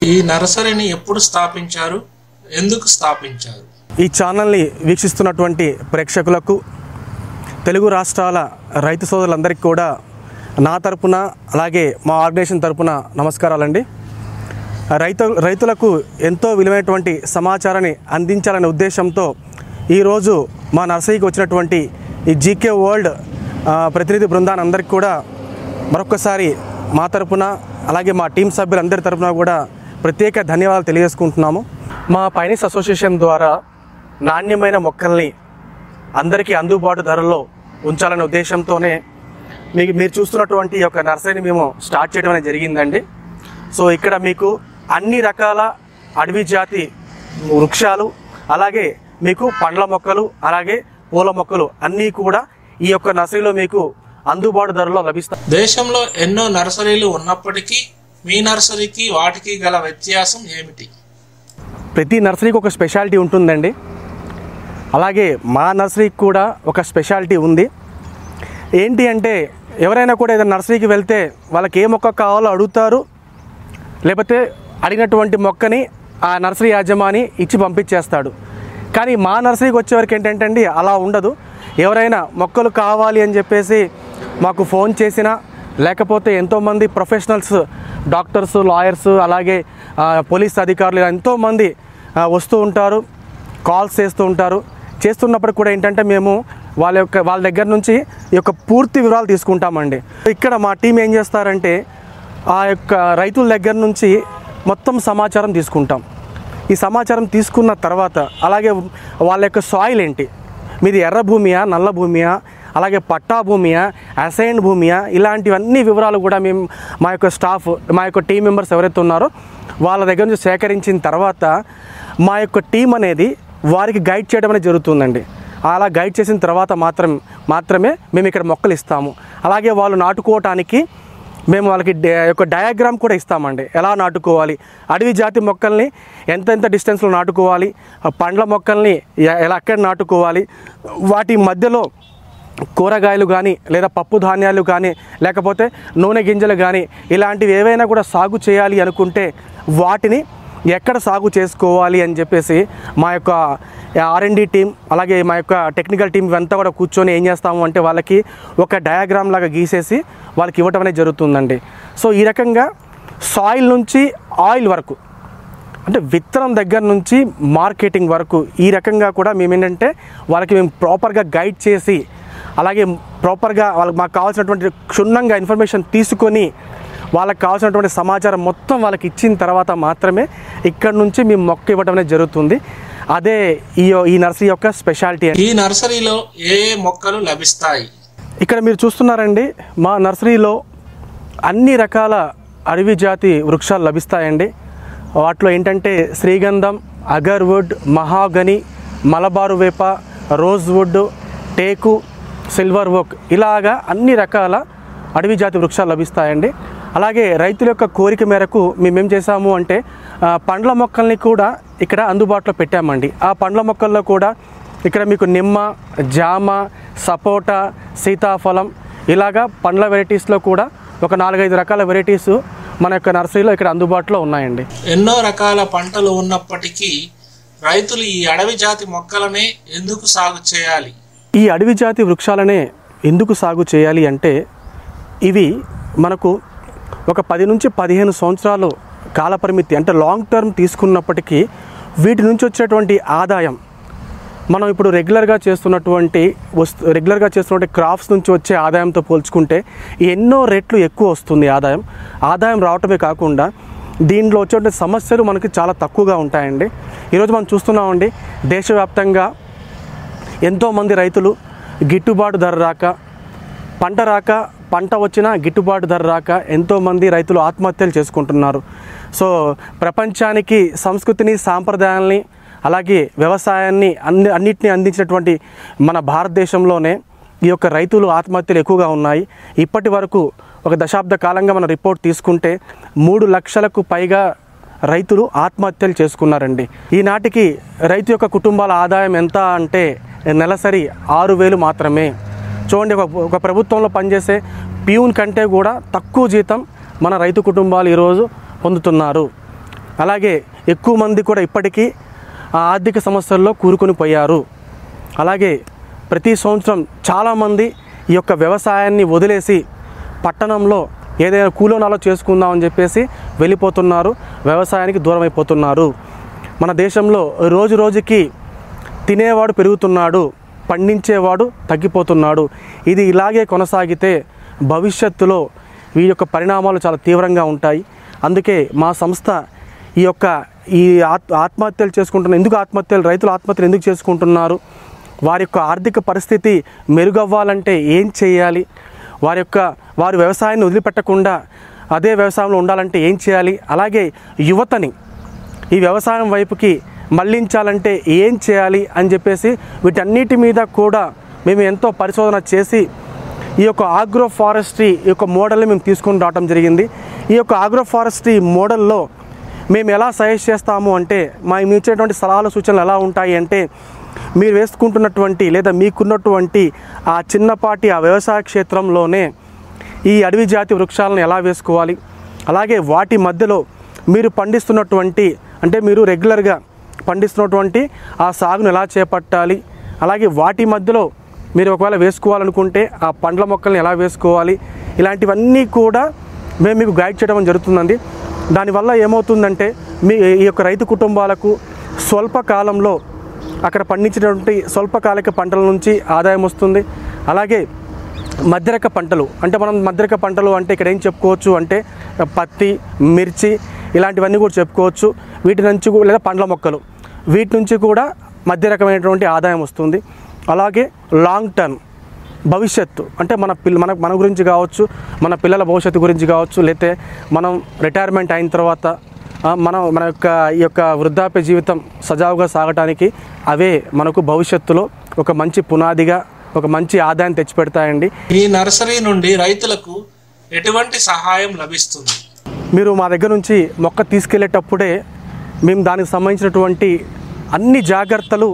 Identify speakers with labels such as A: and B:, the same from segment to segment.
A: ఈ నర్సరీని ఎప్పుడు స్థాపించారు, ఎందుకు స్థాపించారు?
B: ఈ ఛానల్ని వీక్షిస్తున్నటువంటి ప్రేక్షకులకు, తెలుగు రాష్ట్రాల రైతు సోదరులందరికీ కూడా నా తరపున అలాగే మా ఆర్గనైజేషన్ తరపున నమస్కారాలండి. రైతులకు ఎంతో విలువైనటువంటి సమాచారాన్ని అందించాలనే ఉద్దేశంతో ఈరోజు మా నర్సరీకి వచ్చినటువంటి ఈ జీకే వరల్డ్ ప్రతినిధి బృందాన్ని అందరికీ కూడా మరొకసారి మా తరపున అలాగే మా టీం సభ్యులందరి తరపున కూడా ప్రత్యేక ధన్యవాదాలు తెలియజేసుకుంటున్నాము. మా పైనీస్ అసోసియేషన్ ద్వారా నాణ్యమైన మొక్కల్ని అందరికీ అందుబాటు ధరల్లో ఉంచాలనే ఉద్దేశంతోనే మీరు చూస్తున్నటువంటి ఈ యొక్క నర్సరీని మేము స్టార్ట్ చేయడం అనేది జరిగిందండి. సో ఇక్కడ మీకు అన్ని రకాల అడవి జాతి వృక్షాలు, అలాగే మీకు పండ్ల మొక్కలు, అలాగే పూల మొక్కలు అన్నీ కూడా ఈ యొక్క నర్సరీలో మీకు అందుబాటు ధరలో లభిస్తాయి.
A: దేశంలో ఎన్నో నర్సరీలు ఉన్నప్పటికీ మీ నర్సరీకి వాటికి గల వ్యత్యాసం ఏమిటి?
B: ప్రతి నర్సరీకి ఒక స్పెషాలిటీ ఉంటుందండి. అలాగే మా నర్సరీకి కూడా ఒక స్పెషాలిటీ ఉంది. ఏంటి అంటే ఎవరైనా కూడా ఏదైనా నర్సరీకి వెళ్తే వాళ్ళకి ఏ మొక్క కావాలో అడుగుతారు, లేకపోతే అడిగినటువంటి మొక్కని ఆ నర్సరీ యాజమాని ఇచ్చి పంపించేస్తాడు. కానీ మా నర్సరీకి వచ్చేవరకు ఏంటంటే అండి అలా ఉండదు. ఎవరైనా మొక్కలు కావాలి అని చెప్పేసి మాకు ఫోన్ చేసినా, లేకపోతే ఎంతోమంది ప్రొఫెషనల్స్, డాక్టర్స్, లాయర్స్, అలాగే పోలీస్ అధికారులు ఎంతోమంది వస్తూ ఉంటారు, కాల్స్ చేస్తూ ఉంటారు. చేస్తున్నప్పుడు కూడా ఏంటంటే మేము వాళ్ళ దగ్గర నుంచి ఈ యొక్క పూర్తి వివరాలు తీసుకుంటామండి. ఇక్కడ మా టీం ఏం చేస్తారంటే ఆ యొక్క రైతుల దగ్గర నుంచి మొత్తం సమాచారం తీసుకుంటాం. ఈ సమాచారం తీసుకున్న తర్వాత అలాగే వాళ్ళ యొక్క సాయిల్ ఏంటి, మీది ఎర్ర భూమియా, నల్ల భూమియా, అలాగే పట్టా భూమియా, అసైన్డ్ భూమియా, ఇలాంటివన్నీ వివరాలు కూడా మేము మా యొక్క స్టాఫ్, మా యొక్క టీం మెంబర్స్ ఎవరైతే ఉన్నారో వాళ్ళ దగ్గర నుంచి సేకరించిన తర్వాత మా యొక్క టీం అనేది వారికి గైడ్ చేయడం అనేది జరుగుతుందండి. అలా గైడ్ చేసిన తర్వాత మాత్రమే మేము ఇక్కడ మొక్కలు ఇస్తాము. అలాగే వాళ్ళు నాటుకోవటానికి మేము వాళ్ళకి యొక్క డయాగ్రామ్ కూడా ఇస్తామండి. ఎలా నాటుకోవాలి, అడవి జాతి మొక్కల్ని ఎంత డిస్టెన్స్లో నాటుకోవాలి, పండ్ల మొక్కల్ని ఎక్కడ నాటుకోవాలి, వాటి మధ్యలో కూరగాయలు కానీ లేదా పప్పు ధాన్యాలు కానీ లేకపోతే నూనె గింజలు కానీ ఇలాంటివి ఏవైనా కూడా సాగు చేయాలి అనుకుంటే వాటిని ఎక్కడ సాగు చేసుకోవాలి అని చెప్పేసి మా యొక్క R&D టీం అలాగే మా యొక్క టెక్నికల్ టీం ఇవంతా కూడా కూర్చొని ఏం చేస్తాము అంటే వాళ్ళకి ఒక డయాగ్రామ్ లాగా గీసేసి వాళ్ళకి ఇవ్వటం అనేది జరుగుతుందండి. సో ఈ రకంగా సాయిల్ నుంచి ఆయిల్ వరకు, అంటే విత్తనం దగ్గర నుంచి మార్కెటింగ్ వరకు ఈ రకంగా కూడా మేము ప్రాపర్గా గైడ్ చేసి, అలాగే ప్రాపర్గా మాకు కావాల్సినటువంటి క్షుణ్ణంగా ఇన్ఫర్మేషన్ తీసుకొని వాళ్ళకి కావాల్సినటువంటి సమాచారం మొత్తం వాళ్ళకి ఇచ్చిన తర్వాత మాత్రమే ఇక్కడ నుంచి మేము మొక్క ఇవ్వడం అనేది జరుగుతుంది. అదే ఈ నర్సరీ యొక్క స్పెషాలిటీ.
A: ఈ నర్సరీలో ఏ మొక్కలు లభిస్తాయి?
B: ఇక్కడ మీరు చూస్తున్నారండి, మా నర్సరీలో అన్ని రకాల అడవి జాతి వృక్షాలు లభిస్తాయండి. వాటిలో ఏంటంటే శ్రీగంధం, అగర్వుడ్, మహాగని, మలబారు వేప, రోజ్వుడ్, టేకు, సిల్వర్ ఓక్, ఇలాగా అన్ని రకాల అడవి జాతి వృక్షాలు లభిస్తాయండి. అలాగే రైతుల యొక్క కోరిక మేరకు మేమేం చేసాము అంటే పండ్ల మొక్కల్ని కూడా ఇక్కడ అందుబాటులో పెట్టామండి. ఆ పండ్ల మొక్కల్లో కూడా ఇక్కడ మీకు నిమ్మ, జామ, సపోటా, సీతాఫలం ఇలాగా పండ్ల వెరైటీస్లో కూడా ఒక 4-5 రకాల వెరైటీస్ మన యొక్క నర్సరీలో ఇక్కడ అందుబాటులో ఉన్నాయండి.
A: ఎన్నో రకాల పంటలు ఉన్నప్పటికీ రైతులు ఈ అడవి జాతి మొక్కలనే ఎందుకు సాగు చేయాలి?
B: ఈ అడవి జాతి వృక్షాలనే ఎందుకు సాగు చేయాలి అంటే ఇవి మనకు ఒక 10 నుంచి 15 సంవత్సరాలు కాలపరిమితి, అంటే లాంగ్ టర్మ్ తీసుకున్నప్పటికీ వీటి నుంచి వచ్చేటువంటి ఆదాయం మనం ఇప్పుడు రెగ్యులర్గా చేస్తున్నటువంటి క్రాప్స్ నుంచి వచ్చే ఆదాయంతో పోల్చుకుంటే ఎన్నో రెట్లు ఎక్కువ వస్తుంది. ఆదాయం రావటమే కాకుండా దీంట్లో వచ్చేటువంటి సమస్యలు మనకి చాలా తక్కువగా ఉంటాయండి. ఈరోజు మనం చూస్తున్నామండి, దేశవ్యాప్తంగా ఎంతోమంది రైతులు గిట్టుబాటు ధర రాక, పంట వచ్చినా గిట్టుబాటు ధర రాక ఎంతోమంది రైతులు ఆత్మహత్యలు చేసుకుంటున్నారు. సో ప్రపంచానికి సంస్కృతిని, సాంప్రదాయాల్ని, అలాగే వ్యవసాయాన్ని అన్నిటినీ అందించినటువంటి మన భారతదేశంలోనే ఈ యొక్క రైతులు ఆత్మహత్యలు ఎక్కువగా ఉన్నాయి. ఇప్పటి వరకు ఒక దశాబ్ద కాలంగా మన రిపోర్ట్ తీసుకుంటే 3 లక్షలకు పైగా రైతులు ఆత్మహత్యలు చేసుకున్నారండి. ఈనాటికి రైతు యొక్క కుటుంబాల ఆదాయం ఎంత అంటే నెలసరి 6,000 మాత్రమే. చూడండి, ఒక ప్రభుత్వంలో పనిచేసే ప్యూన్ కంటే కూడా తక్కువ జీతం మన రైతు కుటుంబాలు ఈరోజు పొందుతున్నారు. అలాగే ఎక్కువ మంది కూడా ఇప్పటికీ ఆ ఆర్థిక సమస్యల్లో కూరుకొని పోయారు. అలాగే ప్రతి సంవత్సరం చాలామంది ఈ యొక్క వ్యవసాయాన్ని వదిలేసి పట్టణంలో ఏదైనా కూలోనాలో చేసుకుందామని చెప్పేసి వెళ్ళిపోతున్నారు, వ్యవసాయానికి దూరం అయిపోతున్నారు. మన దేశంలో రోజు రోజుకి తినేవాడు పెరుగుతున్నాడు, పండించేవాడు తగ్గిపోతున్నాడు. ఇది ఇలాగే కొనసాగితే భవిష్యత్తులో ఈ యొక్క పరిణామాలు చాలా తీవ్రంగా ఉంటాయి. అందుకే మా సంస్థ ఈ ఆత్మహత్యలు ఎందుకు రైతులు ఆత్మహత్యలు ఎందుకు చేసుకుంటున్నారు, వారి యొక్క ఆర్థిక పరిస్థితి మెరుగవ్వాలంటే ఏం చేయాలి, వారు వ్యవసాయాన్ని వదిలిపెట్టకుండా అదే వ్యవసాయంలో ఉండాలంటే ఏం చేయాలి, అలాగే యువతని ఈ వ్యవసాయం వైపుకి మళ్లించాలంటే ఏం చేయాలి అని చెప్పేసి వీటన్నిటి మీద కూడా మేము ఎంతో పరిశోధన చేసి ఈ యొక్క ఆగ్రో ఫారెస్ట్రీ యొక్క మోడల్ని మేము తీసుకొని రావడం జరిగింది. ఈ యొక్క ఆగ్రో ఫారెస్ట్రీ మోడల్లో మేము ఎలా సజెస్ట్ చేస్తాము అంటే మేము ఇచ్చేటువంటి సలహాలు సూచనలు ఎలా ఉంటాయి అంటే, మీరు వేసుకుంటున్నటువంటి లేదా మీకున్నటువంటి ఆ చిన్నపాటి ఆ వ్యవసాయ క్షేత్రంలోనే ఈ అడవి జాతి వృక్షాలను ఎలా వేసుకోవాలి, అలాగే వాటి మధ్యలో మీరు పండిస్తున్నటువంటి అంటే మీరు రెగ్యులర్గా పండిస్తున్నటువంటి ఆ సాగును ఎలా చేపట్టాలి, అలాగే వాటి మధ్యలో మీరు ఒకవేళ వేసుకోవాలనుకుంటే ఆ పండ్ల మొక్కల్ని ఎలా వేసుకోవాలి, ఇలాంటివన్నీ కూడా మేము మీకు గైడ్ చేయడం జరుగుతుందండి. దానివల్ల ఏమవుతుందంటే ఈ యొక్క రైతు కుటుంబాలకు స్వల్పకాలంలో అక్కడ పండించినటువంటి స్వల్పకాలిక పంటల నుంచి ఆదాయం వస్తుంది. అలాగే మధ్యరక పంటలు అంటే ఇక్కడ ఏం చెప్పుకోవచ్చు అంటే పత్తి, మిర్చి ఇలాంటివన్నీ కూడా చెప్పుకోవచ్చు. వీటి నుంచి లేదా పండ్ల మొక్కలు, వీటి నుంచి కూడా మధ్య రకమైనటువంటి ఆదాయం వస్తుంది. అలాగే లాంగ్ టర్మ్ భవిష్యత్తు అంటే మన గురించి కావచ్చు, మన పిల్లల భవిష్యత్తు గురించి కావచ్చు, లేతే మనం రిటైర్మెంట్ అయిన తర్వాత మన యొక్క వృద్ధాప్య జీవితం సజావుగా సాగటానికి అవే మనకు భవిష్యత్తులో ఒక మంచి పునాదిగా ఒక మంచి ఆదాయం తెచ్చిపెడతాయండి.
A: ఈ నర్సరీ నుండి రైతులకు ఎటువంటి సహాయం లభిస్తుంది?
B: మీరు మా దగ్గర నుంచి మొక్క తీసుకెళ్లేటప్పుడే మేము దానికి సంబంధించినటువంటి అన్ని జాగ్రత్తలు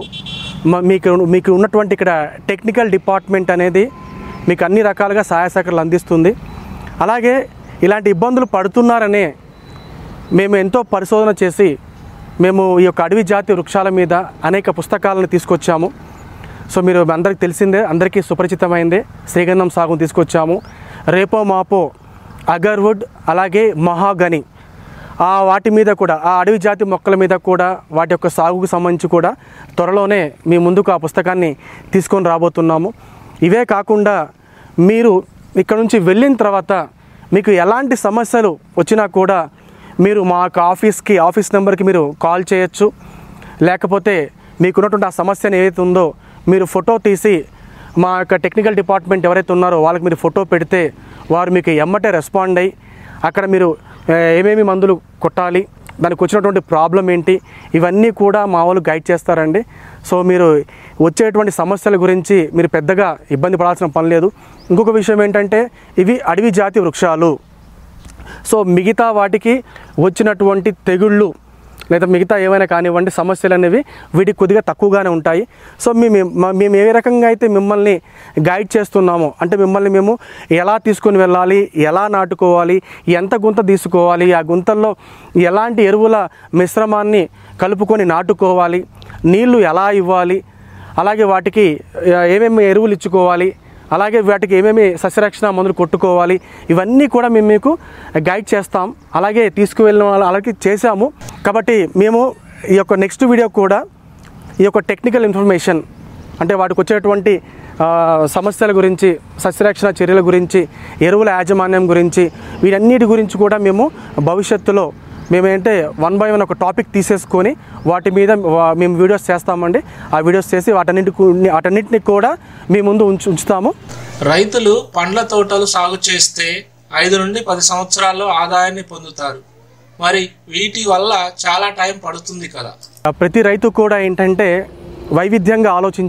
B: మీకు ఉన్నటువంటి ఇక్కడ టెక్నికల్ డిపార్ట్మెంట్ అనేది మీకు అన్ని రకాలుగా సహాయ సహకారాలు అందిస్తుంది. అలాగే ఇలాంటి ఇబ్బందులు పడుతున్నారనే మేము ఎంతో పరిశోధన చేసి మేము ఈ యొక్క అడవి జాతి వృక్షాల మీద అనేక పుస్తకాలను తీసుకొచ్చాము. సో మీరు అందరికీ తెలిసిందే, అందరికీ సుపరిచితమైందే శ్రీగంధం సాగును తీసుకొచ్చాము. రేపో మాపో, అగర్వుడ్, అలాగే మహాగని వాటి మీద కూడా ఆ అడవి జాతి మొక్కల మీద కూడా వాటి యొక్క సాగుకు సంబంధించి కూడా త్వరలోనే మీ ముందుకు ఆ పుస్తకాన్ని తీసుకొని రాబోతున్నాము. ఇవే కాకుండా మీరు ఇక్కడ నుంచి వెళ్ళిన తర్వాత మీకు ఎలాంటి సమస్యలు వచ్చినా కూడా మీరు మా యొక్క ఆఫీస్ నెంబర్కి మీరు కాల్ చేయొచ్చు. లేకపోతే మీకున్నటువంటి ఆ సమస్యను ఏదైతే ఉందో మీరు ఫోటో తీసి మా యొక్క టెక్నికల్ డిపార్ట్మెంట్ ఎవరైతే ఉన్నారో వాళ్ళకి మీరు ఫోటో పెడితే వారు మీకు ఎమ్మటే రెస్పాండ్ అయ్యి అక్కడ మీరు ఏమేమి మందులు కొట్టాలి, దానికి వచ్చినటువంటి ప్రాబ్లం ఏంటి, ఇవన్నీ కూడా మా వాళ్ళు గైడ్ చేస్తారండి. సో మీరు వచ్చేటువంటి సమస్యల గురించి మీరు పెద్దగా ఇబ్బంది పడాల్సిన పని లేదు. ఇంకొక విషయం ఏంటంటే ఇవి అడవి జాతి వృక్షాలు. సో మిగతా వాటికి వచ్చినటువంటి తెగుళ్ళు లేదా మిగతా ఏమైనా కానివ్వండి సమస్యలు అనేవి వీటికి కొద్దిగా తక్కువగానే ఉంటాయి. సో మేము ఏ రకంగా అయితే మిమ్మల్ని గైడ్ చేస్తున్నామో అంటే మిమ్మల్ని మేము ఎలా తీసుకొని వెళ్ళాలి, ఎలా నాటుకోవాలి, ఎంత గుంత తీసుకోవాలి, ఆ గుంతల్లో ఎలాంటి ఎరువుల మిశ్రమాన్ని కలుపుకొని నాటుకోవాలి, నీళ్లు ఎలా ఇవ్వాలి, అలాగే వాటికి ఏమేమి ఎరువులు ఇచ్చుకోవాలి, అలాగే వాటికి ఏమేమి సస్యరక్షణ మందులు కొట్టుకోవాలి, ఇవన్నీ కూడా మేము మీకు గైడ్ చేస్తాం. అలాగే తీసుకువెళ్ళిన వాళ్ళు అలాగే చేశాము. కాబట్టి మేము ఈ యొక్క నెక్స్ట్ వీడియో కూడా ఈ యొక్క టెక్నికల్ ఇన్ఫర్మేషన్ అంటే వాటికి వచ్చేటువంటి సమస్యల గురించి, సస్యరక్షణ చర్యల గురించి, ఎరువుల యాజమాన్యం గురించి, వీటన్నిటి గురించి కూడా మేము భవిష్యత్తులో మేమేంటే 1 by 1 ఒక టాపిక్ తీసేసుకొని వాటి మీద మేము వీడియోస్ చేస్తామండి. ఆ వీడియోస్ చేసి వాటన్నిటిని కూడా మీ ముందు ఉంచుతాము.
A: రైతులు పండ్ల తోటలు సాగు చేస్తే 5 నుండి 10 సంవత్సరాల్లో ఆదాయాన్ని పొందుతారు. మరి వీటి వల్ల చాలా టైం పడుతుంది కదా.
B: ప్రతి రైతు కూడా ఏంటంటే వైవిధ్యంగా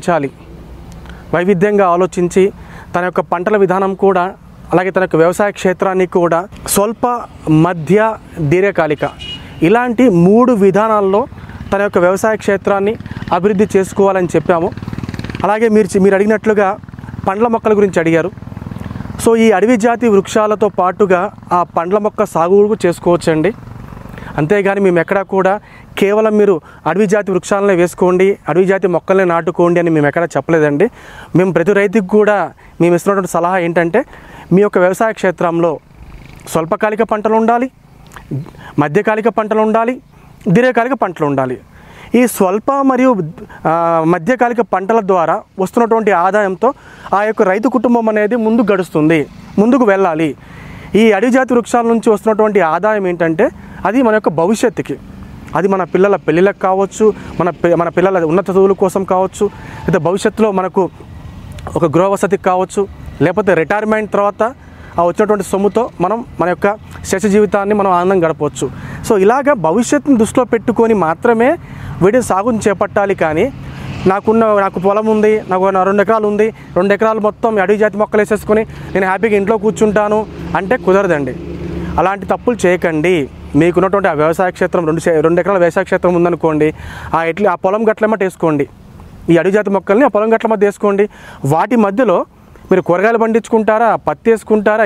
B: ఆలోచించి తన యొక్క పంటల విధానం కూడా అలాగే తన యొక్క వ్యవసాయ క్షేత్రాన్ని కూడా స్వల్ప, మధ్య, దీర్ఘకాలిక ఇలాంటి 3 విధానాల్లో తన యొక్క వ్యవసాయ క్షేత్రాన్ని అభివృద్ధి చేసుకోవాలని చెప్పాము. అలాగే మీరు అడిగినట్లుగా పండ్ల మొక్కల గురించి అడిగారు. సో ఈ అడవి జాతి వృక్షాలతో పాటుగా ఆ పండ్ల మొక్క సాగు చేసుకోవచ్చండి. అంతేగాని మేము ఎక్కడా కూడా కేవలం మీరు అడవి జాతి వృక్షాలనే వేసుకోండి, అడవి జాతి మొక్కల్ని నాటుకోండి అని మేము ఎక్కడా చెప్పలేదండి. మేము ప్రతి రైతుకు కూడా మేము ఇస్తున్నటువంటి సలహా ఏంటంటే, మీ యొక్క వ్యవసాయ క్షేత్రంలో స్వల్పకాలిక పంటలు ఉండాలి, మధ్యకాలిక పంటలు ఉండాలి, దీర్ఘకాలిక పంటలు ఉండాలి. ఈ స్వల్ప మరియు మధ్యకాలిక పంటల ద్వారా వస్తున్నటువంటి ఆదాయంతో ఆ యొక్క రైతు కుటుంబం అనేది ముందుకు గడుస్తుంది, ముందుకు వెళ్ళాలి. ఈ అడవి జాతి వృక్షాల నుంచి వస్తున్నటువంటి ఆదాయం ఏంటంటే అది మన యొక్క భవిష్యత్తుకి, అది మన పిల్లల పెళ్ళిళ్ళకి కావచ్చు, మన పిల్లల ఉన్నత చదువుల కోసం కావచ్చు, లేదా భవిష్యత్తులో మనకు ఒక గృహ వసతికి కావచ్చు, లేకపోతే రిటైర్మెంట్ తర్వాత ఆ వచ్చినటువంటి సొమ్ముతో మనం మన యొక్క శేష జీవితాన్ని మనం ఆనందం గడపవచ్చు. సో ఇలాగ భవిష్యత్తుని దృష్టిలో పెట్టుకొని మాత్రమే వీటిని సాగుని చేపట్టాలి. కానీ నాకు పొలం ఉంది, నాకు 2 ఎకరాలు ఉంది, 2 ఎకరాలు మొత్తం అడవి జాతి మొక్కలు వేసేసుకొని నేను హ్యాపీగా ఇంట్లో కూర్చుంటాను అంటే కుదరదండి. అలాంటి తప్పులు చేయకండి. మీకున్నటువంటి ఆ వ్యవసాయ క్షేత్రం 2 ఎకరాల వ్యవసాయ క్షేత్రం ఉందనుకోండి, ఆ పొలం గట్ల మధ్య వేసుకోండి, ఈ అడవి జాతి మొక్కల్ని ఆ పొలం గట్ల మధ్య వేసుకోండి. వాటి మధ్యలో మీరు కూరగాయలు పండించుకుంటారా, పత్తి వేసుకుంటారా,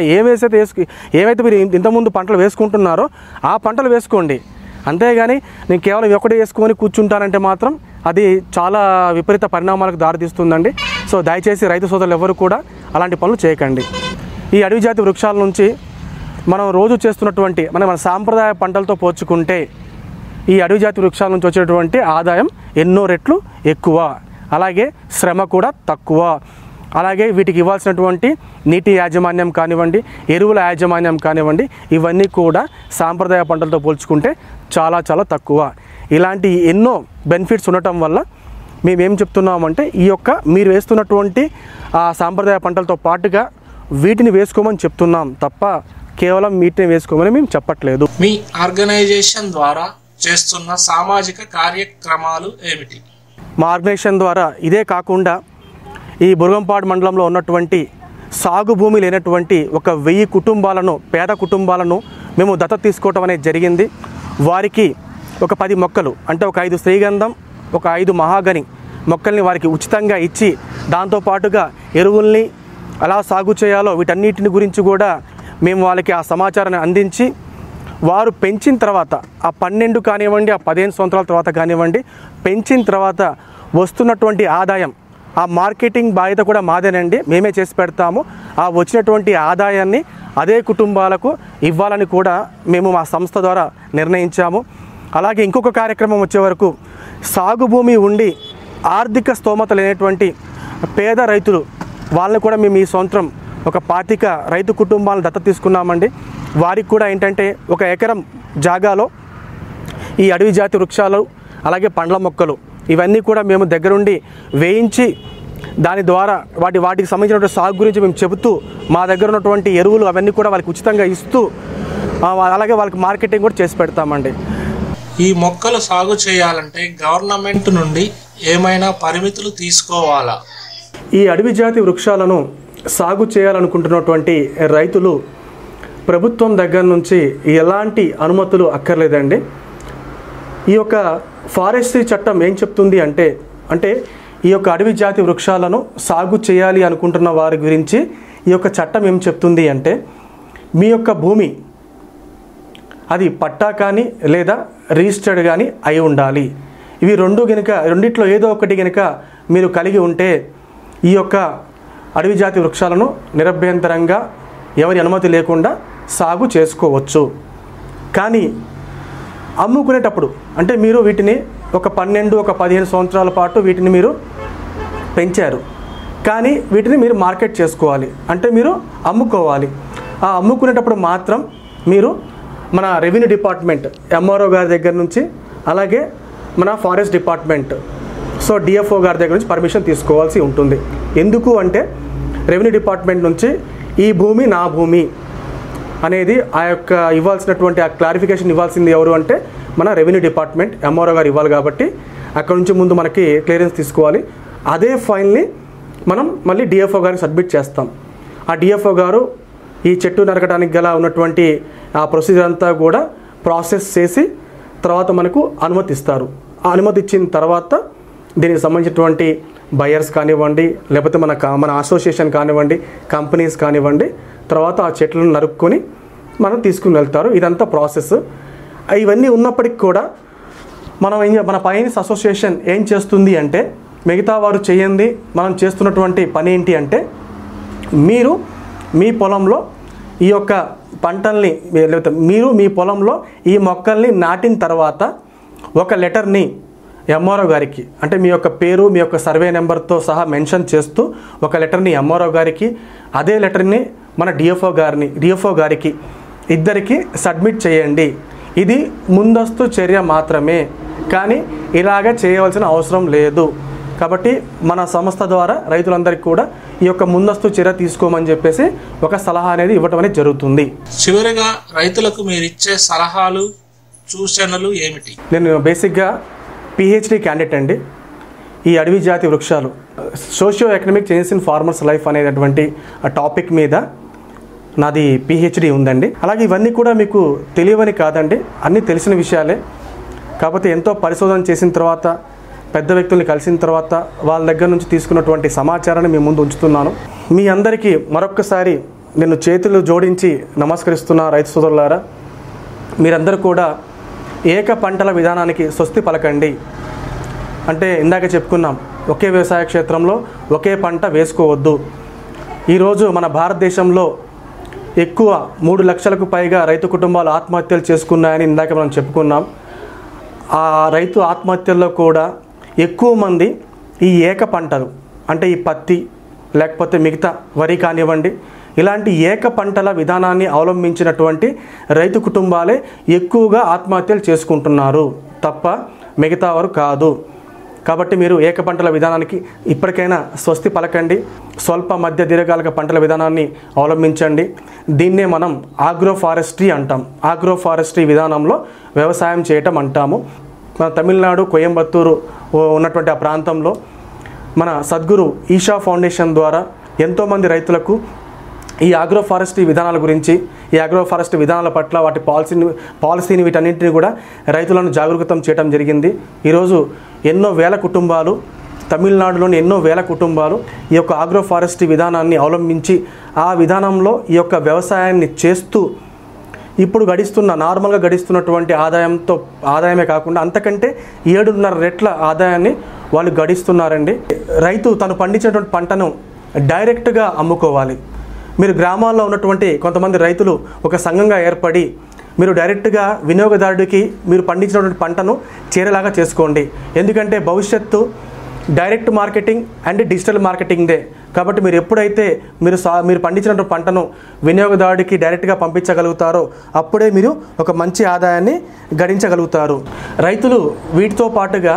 B: ఏవైతే మీరు ఇంతకుముందు పంటలు వేసుకుంటున్నారో ఆ పంటలు వేసుకోండి. అంతేగాని నేను కేవలం ఒకటి వేసుకొని కూర్చుంటానంటే మాత్రం అది చాలా విపరీత పరిణామాలకు దారితీస్తుందండి. సో దయచేసి రైతు సోదరులు ఎవరు కూడా అలాంటి పనులు చేయకండి. ఈ అడవి జాతి వృక్షాల నుంచి మనం రోజు చేస్తున్నటువంటి మన సాంప్రదాయ పంటలతో పోల్చుకుంటే ఈ అడవి జాతి వృక్షాల నుంచి వచ్చేటువంటి ఆదాయం ఎన్నో రెట్లు ఎక్కువ, అలాగే శ్రమ కూడా తక్కువ. అలాగే వీటికి ఇవ్వాల్సినటువంటి నీటి యాజమాన్యం కానివ్వండి, ఎరువుల యాజమాన్యం కానివ్వండి, ఇవన్నీ కూడా సాంప్రదాయ పంటలతో పోల్చుకుంటే చాలా చాలా తక్కువ. ఇలాంటి ఎన్నో బెనిఫిట్స్ ఉండటం వల్ల మేమేం చెప్తున్నామంటే, ఈ యొక్క మీరు వేస్తున్నటువంటి ఆ సాంప్రదాయ పంటలతో పాటుగా వీటిని వేసుకోమని చెప్తున్నాం తప్ప కేవలం వీటిని వేసుకోమని మేము చెప్పట్లేదు.
A: మీ ఆర్గనైజేషన్ ద్వారా చేస్తున్న సామాజిక కార్యక్రమాలు ఏమిటి?
B: మా ఆర్గనైజేషన్ ద్వారా ఇదే కాకుండా ఈ బుర్గంపాడు మండలంలో ఉన్నటువంటి సాగు భూమి లేనటువంటి 1000 కుటుంబాలను, పేద కుటుంబాలను మేము దత్తత తీసుకోవటం అనేది జరిగింది. వారికి ఒక 10 మొక్కలు అంటే ఒక 5 శ్రీగంధం, ఒక 5 మహాగని మొక్కల్ని వారికి ఉచితంగా ఇచ్చి, దాంతోపాటుగా ఎరువుల్ని ఎలా సాగు చేయాలో వీటన్నిటిని గురించి కూడా మేము వాళ్ళకి ఆ సమాచారాన్ని అందించి, వారు పెంచిన తర్వాత ఆ 12 కానివ్వండి, ఆ 15 సంవత్సరాల తర్వాత కానివ్వండి, పెంచిన తర్వాత వస్తున్నటువంటి ఆదాయం, ఆ మార్కెటింగ్ బాధ్యత కూడా మాదేనండి, మేమే చేసి పెడతాము. ఆ వచ్చినటువంటి ఆదాయాన్ని అదే కుటుంబాలకు ఇవ్వాలని కూడా మేము మా సంస్థ ద్వారా నిర్ణయించాము. అలాగే ఇంకొక కార్యక్రమం వచ్చే వరకు సాగు భూమి ఉండి ఆర్థిక స్తోమత లేనటువంటి పేద రైతులు వాళ్ళని కూడా మేము ఈ సంవత్సరం ఒక 25 రైతు కుటుంబాలను దత్తత తీసుకున్నామండి. వారికి కూడా ఏంటంటే 1 ఎకరం జాగాలో ఈ అడవి జాతి వృక్షాలు అలాగే పండ్ల మొక్కలు ఇవన్నీ కూడా మేము దగ్గరుండి వేయించి, దాని ద్వారా వాటికి సంబంధించినటువంటి సాగు గురించి మేము చెబుతూ, మా దగ్గర ఉన్నటువంటి ఎరువులు అవన్నీ కూడా వాళ్ళకి ఉచితంగా ఇస్తూ, అలాగే వాళ్ళకి మార్కెటింగ్ కూడా చేసి పెడతామండి.
A: ఈ మొక్కలు సాగు చేయాలంటే గవర్నమెంట్ నుండి ఏమైనా పరిమితులు తీసుకోవాలా?
B: ఈ అడవి జాతి వృక్షాలను సాగు చేయాలనుకుంటున్నటువంటి రైతులు ప్రభుత్వం దగ్గర నుంచి ఎలాంటి అనుమతులు అక్కర్లేదండి. ఈ యొక్క ఫారెస్ట్రీ చట్టం ఏం చెప్తుంది అంటే ఈ యొక్క అడవి జాతి వృక్షాలను సాగు చేయాలి అనుకుంటున్న వారి గురించి ఈ యొక్క చట్టం ఏం చెప్తుంది అంటే, మీ యొక్క భూమి అది పట్టా కానీ లేదా రిజిస్టర్డ్ కానీ అయి ఉండాలి. ఇవి రెండిట్లో ఏదో ఒకటి గనుక మీరు కలిగి ఉంటే ఈ యొక్క అడవి జాతి వృక్షాలను నిరభ్యంతరంగా ఎవరి అనుమతి లేకుండా సాగు చేసుకోవచ్చు. కానీ అమ్ముకునేటప్పుడు అంటే మీరు వీటిని ఒక 12, ఒక 15 సంవత్సరాల పాటు వీటిని మీరు పెంచారు, కానీ వీటిని మీరు మార్కెట్ చేసుకోవాలి అంటే మీరు అమ్ముకోవాలి. ఆ అమ్ముకునేటప్పుడు మాత్రం మీరు మన రెవెన్యూ డిపార్ట్మెంట్ ఎంఆర్ఓ గారి దగ్గర నుంచి, అలాగే మన ఫారెస్ట్ డిపార్ట్మెంట్ సో డిఎఫ్ఓ గారి దగ్గర నుంచి పర్మిషన్ తీసుకోవాల్సి ఉంటుంది. ఎందుకు అంటే రెవెన్యూ డిపార్ట్మెంట్ నుంచి ఈ భూమి నా భూమి అనేది ఆ యొక్క ఇవ్వాల్సినటువంటి ఆ క్లారిఫికేషన్ ఇవ్వాల్సింది ఎవరు అంటే మన రెవెన్యూ డిపార్ట్మెంట్ ఎంఆర్ఓ గారు ఇవ్వాలి. కాబట్టి అక్కడ నుంచి ముందు మనకి క్లియరెన్స్ తీసుకోవాలి. అదే ఫైల్ని మనం మళ్ళీ డిఎఫ్ఓ గారికి సబ్మిట్ చేస్తాం. ఆ డిఎఫ్ఓ గారు ఈ చెట్టు నరకడానికి గల ఉన్నటువంటి ఆ ప్రొసీజర్ అంతా కూడా ప్రాసెస్ చేసి తర్వాత మనకు అనుమతి ఇస్తారు. ఆ అనుమతి ఇచ్చిన తర్వాత దీనికి సంబంధించినటువంటి బయర్స్ కానివ్వండి, లేకపోతే మన అసోసియేషన్ కానివ్వండి, కంపెనీస్ కానివ్వండి, తర్వాత ఆ చెట్లను నరుక్కొని మనం తీసుకుని వెళ్తారు. ఇదంతా ప్రాసెస్. ఇవన్నీ ఉన్నప్పటికీ కూడా మన పైన్స్ అసోసియేషన్ ఏం చేస్తుంది అంటే, మిగతా వారు చేయండి మనం చేస్తున్నటువంటి పని ఏంటి అంటే, మీరు మీ పొలంలో ఈ యొక్క పంటల్ని, లేకపోతే మీరు మీ పొలంలో ఈ మొక్కల్ని నాటిన తర్వాత ఒక లెటర్ని ఎంఆర్ఓ గారికి, అంటే మీ యొక్క పేరు, మీ యొక్క సర్వే నెంబర్తో సహా మెన్షన్ చేస్తూ ఒక లెటర్ని ఎంఆర్ఓ గారికి, అదే లెటర్ని మన డిఎఫ్ఓ గారికి ఇద్దరికి సబ్మిట్ చేయండి. ఇది ముందస్తు చర్య మాత్రమే, కానీ ఇలాగ చేయవలసిన అవసరం లేదు. కాబట్టి మన సంస్థ ద్వారా రైతులందరికీ కూడా ఈ యొక్క ముందస్తు చర్య తీసుకోమని చెప్పేసి ఒక సలహా అనేది ఇవ్వటం అనేది జరుగుతుంది.
A: చివరిగా రైతులకు మీరు ఇచ్చే సలహాలు, సూచనలు ఏమిటి?
B: నేను బేసిక్గా పిహెచ్డి క్యాండిడేట్ అండి. ఈ అడవి జాతి వృక్షాలు, socio economic changes in farmers life అనేటటువంటి ఆ టాపిక్ మీద నాది పిహెచ్డి ఉందండి. అలాగే ఇవన్నీ కూడా మీకు తెలియవని కాదండి, అన్నీ తెలిసిన విషయాలే. కాకపోతే ఎంతో పరిశోధన చేసిన తర్వాత, పెద్ద వ్యక్తుల్ని కలిసిన తర్వాత వాళ్ళ దగ్గర నుంచి తీసుకున్నటువంటి సమాచారాన్ని మీ ముందు ఉంచుతున్నాను. మీ అందరికీ మరొక్కసారి నేను చేతులు జోడించి నమస్కరిస్తున్నా. రైతు సోదరులారా, మీరందరూ కూడా ఏక పంటల విధానానికి స్వస్తి పలకండి. అంటే ఇందాక చెప్పుకున్నాం, ఒకే వ్యవసాయ క్షేత్రంలో ఒకే పంట వేసుకోవద్దు. ఈరోజు మన భారతదేశంలో ఎక్కువ 3 లక్షలకు పైగా రైతు కుటుంబాలు ఆత్మహత్యలు చేసుకున్నాయని ఇందాక మనం చెప్పుకున్నాం. ఆ రైతు ఆత్మహత్యల్లో కూడా ఎక్కువ మంది ఈ ఏక పంటలు, అంటే ఈ పత్తి లేకపోతే మిగతా వరి కానివ్వండి, ఇలాంటి ఏక పంటల విధానాన్ని అవలంబించినటువంటి రైతు కుటుంబాలే ఎక్కువగా ఆత్మహత్యలు చేసుకుంటున్నారు తప్ప మిగతా వారు కాదు. కాబట్టి మీరు ఏక పంటల విధానానికి ఇప్పటికైనా స్వస్తి పలకండి. స్వల్ప మధ్య దీర్ఘకాలిక పంటల విధానాన్ని అవలంబించండి. దీన్నే మనం ఆగ్రో ఫారెస్ట్రీ అంటాం. ఆగ్రో ఫారెస్ట్రీ విధానంలో వ్యవసాయం చేయటం అంటాము. మన తమిళనాడు కోయంబత్తూరు ఉన్నటువంటి ఆ ప్రాంతంలో మన సద్గురు ఈషా ఫౌండేషన్ ద్వారా ఎంతోమంది రైతులకు ఈ ఆగ్రో ఫారెస్ట్రీ విధానాల గురించి, ఈ ఆగ్రో ఫారెస్ట్రీ విధానాల పట్ల వాటి పాలసీని వీటన్నింటినీ కూడా రైతులను జాగరూకతం చేయడం జరిగింది. ఈరోజు ఎన్నో వేల కుటుంబాలు, తమిళనాడులోని ఎన్నో వేల కుటుంబాలు ఈ యొక్క ఆగ్రో ఫారెస్ట్రీ విధానాన్ని అవలంబించి ఆ విధానంలో ఈ యొక్క వ్యవసాయాన్ని చేస్తూ ఇప్పుడు నార్మల్గా గడిస్తున్నటువంటి ఆదాయమే కాకుండా అంతకంటే 7.5 రెట్ల ఆదాయాన్ని వాళ్ళు గడిస్తున్నారండి. రైతు తను పండించినటువంటి పంటను డైరెక్ట్గా అమ్ముకోవాలి. మీరు గ్రామాల్లో ఉన్నటువంటి కొంతమంది రైతులు ఒక సంఘంగా ఏర్పడి మీరు డైరెక్ట్గా వినియోగదారుడికి మీరు పండించినటువంటి పంటను చేరేలాగా చేసుకోండి. ఎందుకంటే భవిష్యత్తు డైరెక్ట్ మార్కెటింగ్ అండ్ డిజిటల్ మార్కెటింగ్దే. కాబట్టి మీరు ఎప్పుడైతే మీరు పండించినటువంటి పంటను వినియోగదారుడికి డైరెక్ట్గా పంపించగలుగుతారో అప్పుడే మీరు ఒక మంచి ఆదాయాన్ని గడించగలుగుతారు. రైతులు వీటితో పాటుగా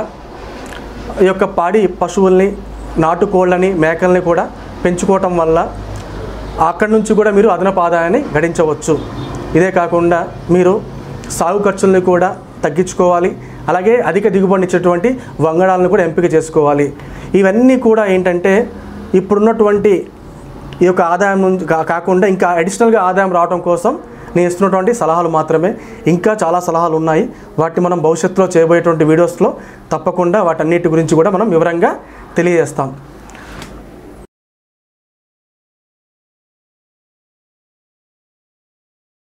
B: ఈ యొక్క పాడి పశువుల్ని, నాటుకోళ్ళని, మేకల్ని కూడా పెంచుకోవటం వల్ల అక్కడి నుంచి కూడా మీరు అదనపు ఆదాయాన్ని గడించవచ్చు. ఇదే కాకుండా మీరు సాగు ఖర్చుల్ని కూడా తగ్గించుకోవాలి. అలాగే అధిక దిగుబడినిచ్చేటువంటి వంగడాలను కూడా ఎంపిక చేసుకోవాలి. ఇవన్నీ కూడా ఏంటంటే ఇప్పుడున్నటువంటి ఈ యొక్క ఆదాయం నుంచి కాకుండా ఇంకా అడిషనల్గా ఆదాయం రావడం కోసం నేను ఇస్తున్నటువంటి సలహాలు మాత్రమే. ఇంకా చాలా సలహాలు ఉన్నాయి. వాటిని మనం భవిష్యత్తులో చేయబోయేటువంటి వీడియోస్లో తప్పకుండా వాటన్నిటి గురించి కూడా మనం వివరంగా తెలియజేస్తాం.